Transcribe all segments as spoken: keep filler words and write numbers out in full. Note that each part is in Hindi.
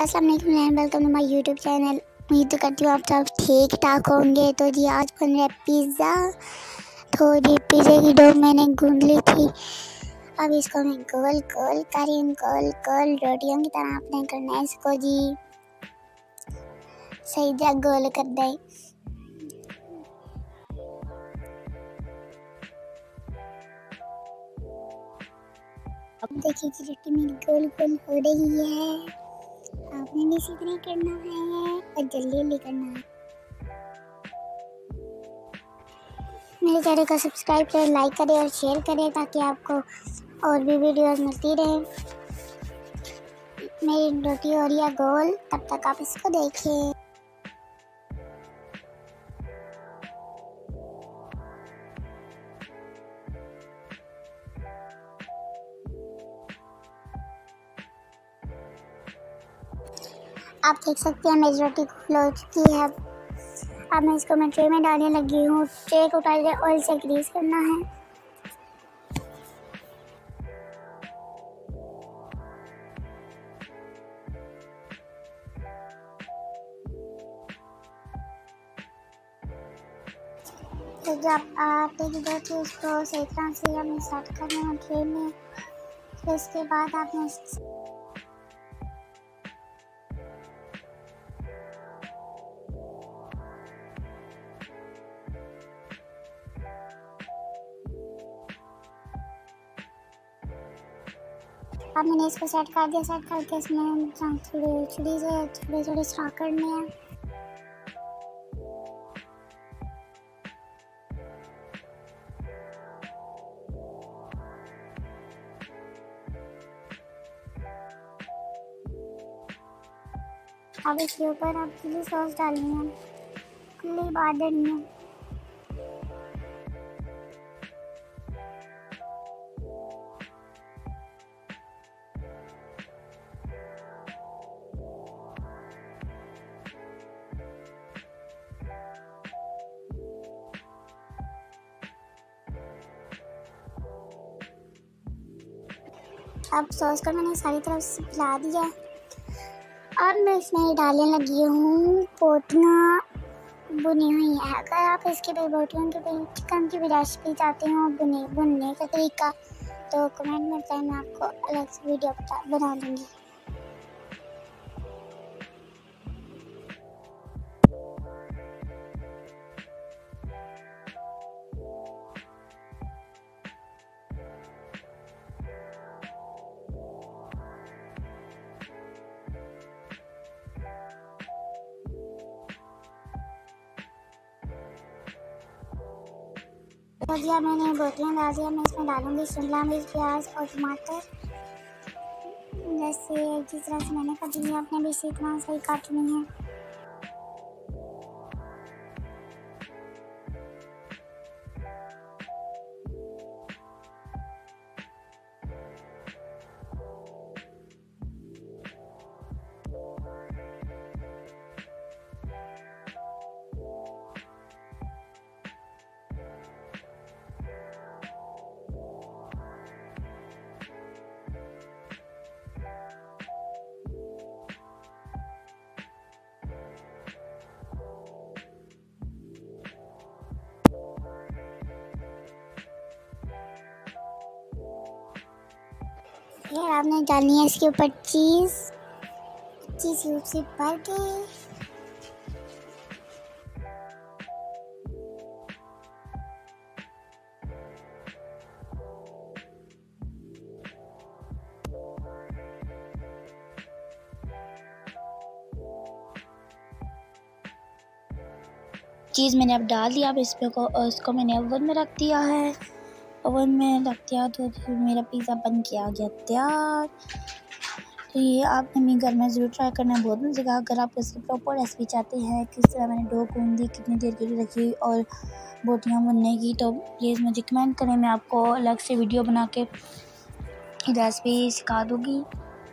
अस्सलाम वालेकुम and welcome to my YouTube channel. उम्मीद करती हूँ आप सब ठीक ठाक होंगे। तो जी आज बन रहा है पिज़्ज़ा। तो जी पिज़्ज़े की डो मैंने गूंद ली थी। अब इसको मैं गोल गोल करी गोल गोल रोटियों की तरह आपने करना है इसको जी सही जगह गोल कर दे। अब देखिए जी रोटी मेरी गोल गोल हो रही है। आपने भी इसी तरह करना है और जल्दी जल्दी करना है। मेरे चैनल को सब्सक्राइब करें, लाइक करें और शेयर करें ताकि आपको और भी वीडियोस मिलती रहे। मेरी रोटी हो रही है गोल, तब तक आप इसको देखिए। आप देख सकते हैं मेरी रोटी गोल हो चुकी है। अब मैं इसको मैं ट्रे में डालने लगी हूँ। ट्रे को पहले ऑयल से ग्रीस करना है। तो जब आटे की डो थी उसको सही तरह से हमें सेट करना है ट्रे में। फिर इसके बाद आपने अब मैंने इसको सेट कर दिया। सेट करके इसमें थोड़ी छुरी से थोड़े थोड़े स्टॉक करने हैं। अब इसके ऊपर आप चिली सॉस डालनी है, खुली बात डालनी है। अब सॉस को मैंने सारी तरफ से पिला दिया। अब मैं इसमें डालने लगी हूँ बोटियाँ बुनी हुई है। अगर आप इसके भी बोटियों के भी चिकन की भी रेसिपी चाहते हो बुने बुनने का तरीका तो कमेंट में बताएं, मैं आपको अलग से वीडियो बता बना दूँगी। तो जी मैंने बोटियाँ डाल दिया। मैं इसमें डालूंगी शिमला मिर्च, प्याज और टमाटर। जैसे जिस तरह से मैंने काटी है आपने भी इसी तरह से ही काटनी है। फिर आपने डालनी है इसके ऊपर चीज़ चीज़ क्यूब से भर के। चीज़ मैंने अब डाल दिया। अब इस पे को इसको मैंने ओवन में रख दिया है। ओवन में रख दिया तो मेरा पिज़्ज़ा बन के आ गया तैयार। तो ये आपने मेरे घर में ज़रूर ट्राई करना है, बहुत मज़े का। अगर आप इसकी प्रॉपर रेसिपी चाहते हैं किस तरह मैंने डो गूंदी, कितनी देर के लिए रखी और बोटियाँ बनने की, तो प्लीज़ मुझे कमेंट करें, मैं आपको अलग से वीडियो बना के रेसिपी सिखा दूँगी।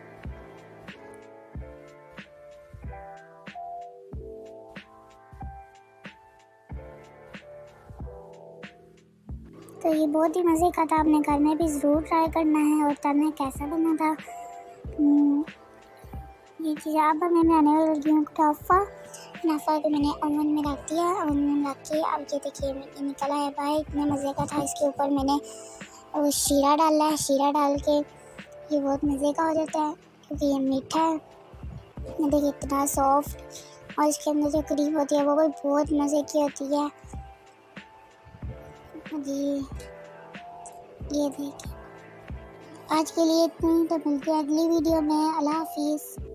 तो ये बहुत ही मज़े का था। आपने घर में भी ज़रूर ट्राई करना है और तब कैसा बना था ये चीज़ अब मैं बनाने लगी हूँ कुनाफा। कुनाफा को मैंने ओवन में रख दिया। ओवन में रख के अब ये देखिए ये निकला है बाहर, इतने मज़े का था। इसके ऊपर मैंने वो शीरा डाला है। शीरा डाल के ये बहुत मज़े का हो जाता है क्योंकि ये मीठा है। ये देखिए इतना सॉफ्ट, और इसके अंदर जो क्रीम होती है वो भी बहुत मज़े की होती है जी। ये देखिए आज के लिए इतना ही, तो मिलते हैं अगली वीडियो में। अल्लाह हाफिज़।